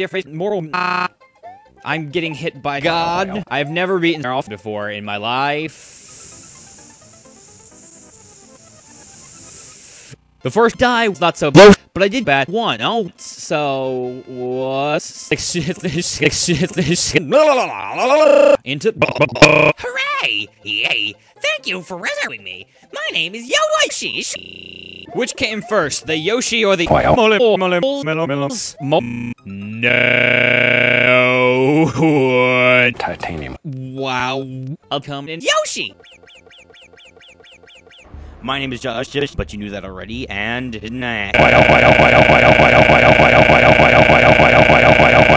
different moral. I'm getting hit by God. I've never beaten off before in my life. The first die was not so close, but I did bat one. Oh, so what's into Hooray! Yay! Thank you for rescuing me. My name is Yoshi. Which came first, the Yoshi or the No. Titanium. Wow. I'll come in. Yoshi! My name is Josh, but you knew that already, and nah.